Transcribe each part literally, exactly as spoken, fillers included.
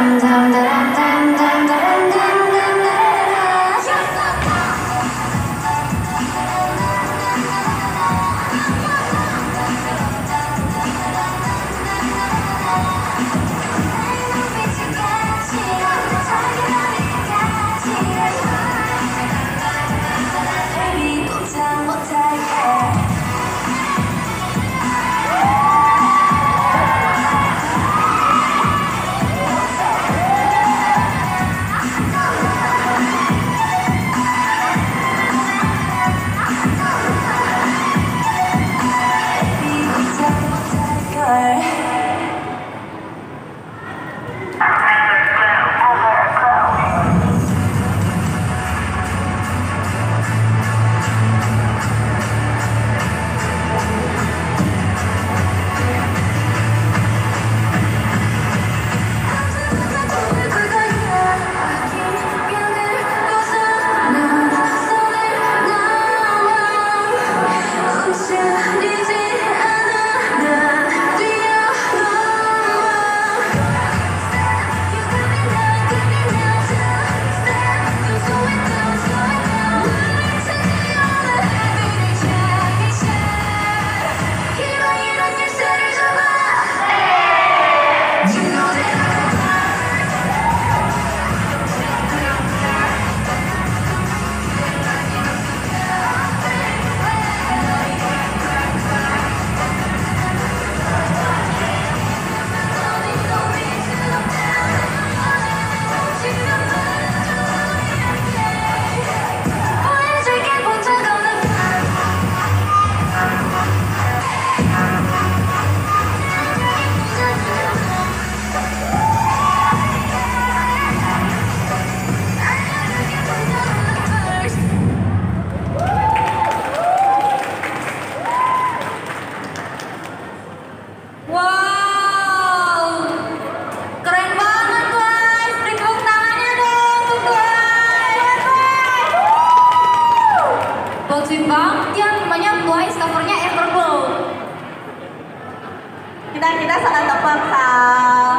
Kita kita sangat tepat Sal.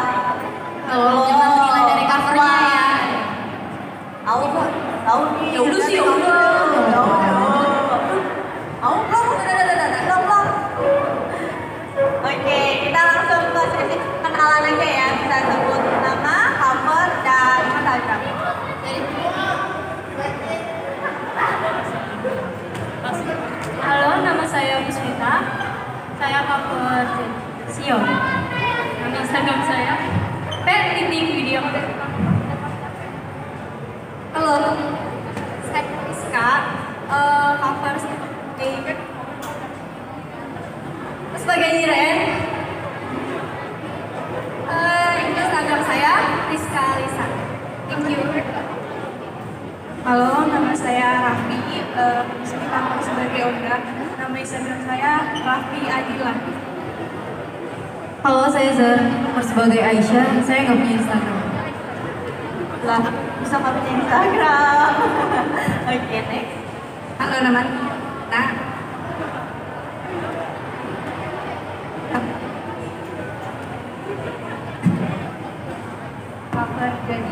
Kalau jangan menilai dari covernya ya. Tahu tahu nih. Ya udah sih, ya udah. Tahu belum? Udah udah udah udah belum. Oke, kita langsung ke sesi kenalan aja ya. Bisa sebut nama, cover dan Instagram. Halo, nama saya Buswita. Saya cover Sion. Nama Instagram saya Pet Titik Video. Halo, saya Rizka. Uh, cover sebagai sebagai Iren. Uh, Instagram saya Rizka Lisa. Thank you. Halo, nama saya Raffi, uh, saya cover sebagai Onda. Nama Instagram saya Raffi Adila. Halo, saya Zer, sebagai Aisyah. Saya nggak punya Instagram. Lah, bisa nggak punya Instagram? Oke, okay, next. Halo, nama Nah. Cover dari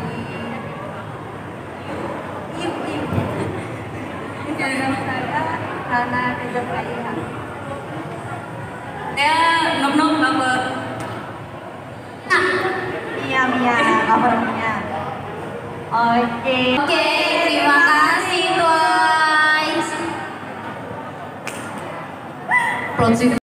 Iu, iu. Instagram saya Rana Reza Prayha. Saya nom nom cover. Nah. Mia, Mia, covernya. Oke. Oke, terima kasih Twice. Plot